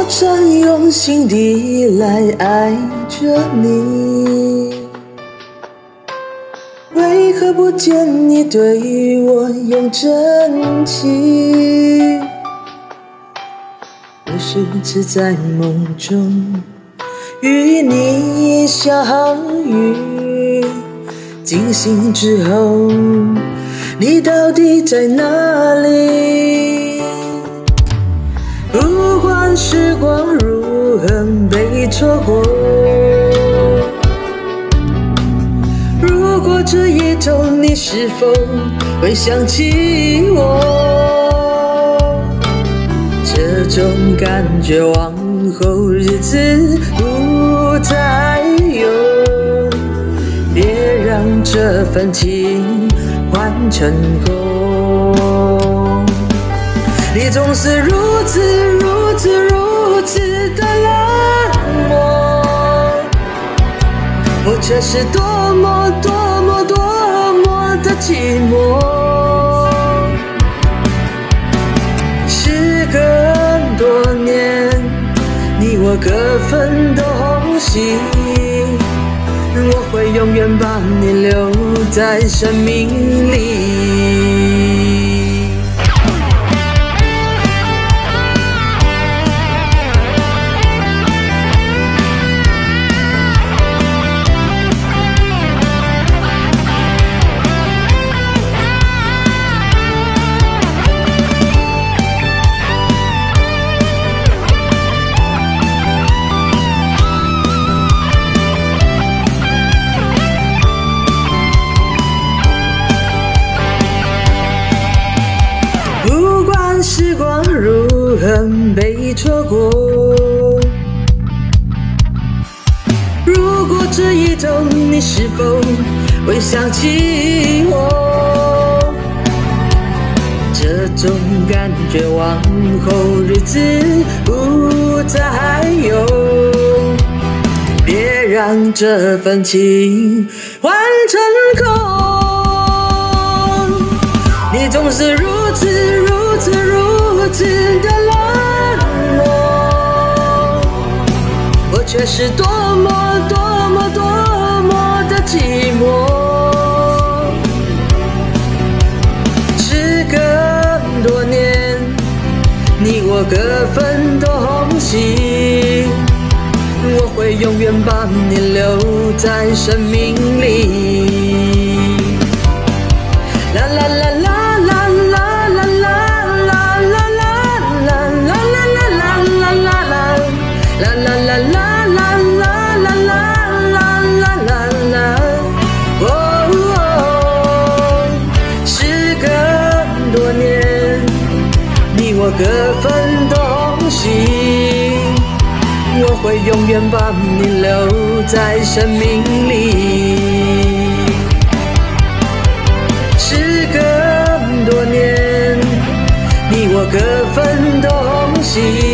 善用心地来爱着你，为何不见你对我有真情？无数次在梦中与你相遇，惊醒之后，你到底在哪里？不管时光如何被错过，如果这一周你是否会想起我？这种感觉往后日子不再有，别让这份情换成空。你总是如此的冷漠，我却是多么的寂寞。时隔多年，你我各分东西，我会永远把你留在生命里。时光如何被错过？如果这一周你是否会想起我？这种感觉往后日子不再有，别让这份情换成空。你总是如此的冷漠，我却是多么的寂寞。时隔多年，你我各分东西，我会永远把你留在生命里。啦啦啦啦。我各分东西，我会永远把你留在生命里。时隔多年，你我各分东西，